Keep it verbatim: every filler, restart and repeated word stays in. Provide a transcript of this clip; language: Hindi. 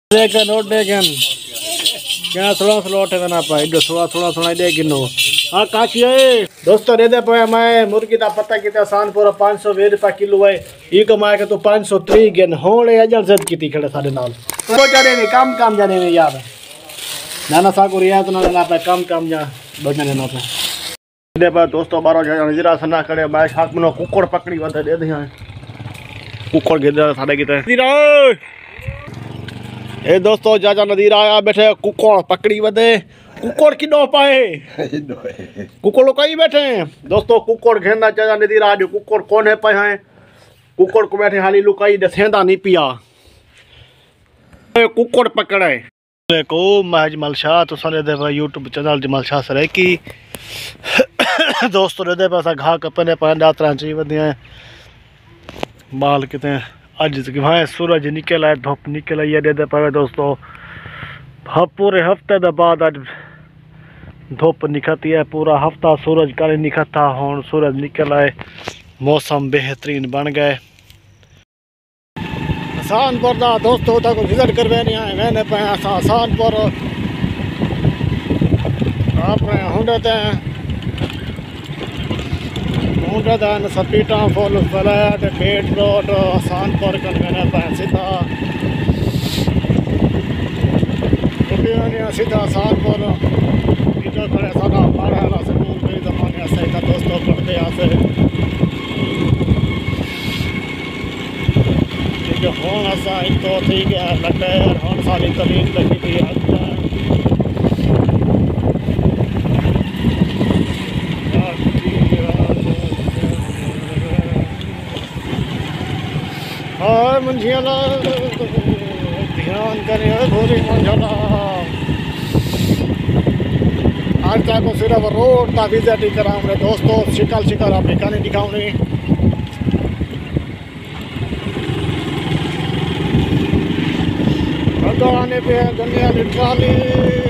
देखन नोट देखन क्या थोड़ा स्लॉट है ना पाए जो थोड़ा थोड़ा थोड़ा दे गिनो हाँ काची है दोस्तों दे दे पाया मैं मुर्गी दा पता कितना आसान पूरा पाँच सौ बीस रुपये किलो है ये कमाए के तो पाँच सौ त्री गिन होने अजल जद की खड़े साढ़े नाल तो जाने में काम काम जाने में यार नाना सा को रियायत ना ना पे काम काम जा दो जाने ना पे दे पा दोस्तों बारो जरा सना खड़े मैं हाथ में कुकड़ पकड़ी वध दे दे कुकड़ गिर साढ़े कितने ए दोस्तों जाजा नदीर आया बैठे कुकड़ पकड़ी वधे कुकड़ की दो पाए कुकड़ कहीं बैठे हैं दोस्तों कुकड़ घेना जाजा नदीर आज कुकड़ कौन है पाए हैं कुकड़ को बैठे हाली लुकाई दसेंदा नहीं पिया कुकड़ पकड़े को महज मलशा तो सने दे यूट्यूब चैनल जमल शाह सर की दोस्तों दे पासा घा कपने पाए दातरा ची वधिया बाल कितने अज भाई सूरज निकल आए धुप निकल आई दे दे पावे दोस्तों हाँ पूरे हफ्ते के बाद अज धुप निकलती है पूरा हफ्ता सूरज कल निकलता हूँ सूरज निकल आए मौसम बेहतरीन बन गए आसानपुर का दोस्तों तक विजिट करवे नहीं आए मैंने पे आसानपुर अपने होंडे हुंडे सपीटा फुल फ्लैट गेट रोड आसानपुर कन सीधा सीधा आसानपुर इधर खड़े सारा पढ़ा स्कूल के जमाने से दोस्तों पढ़ते आसे हूँ असा एक तो थी गया लटे हूँ सारी तलीम लगी थी हाय मंझियाला ध्यान करे भोरी मंझला आज तक को सिर्फ रोड का विजिट ही करा हमने दोस्तों शिकल शिकल आपने कहानी दिखाऊंगी आने पे गन्ने वाली ट्राली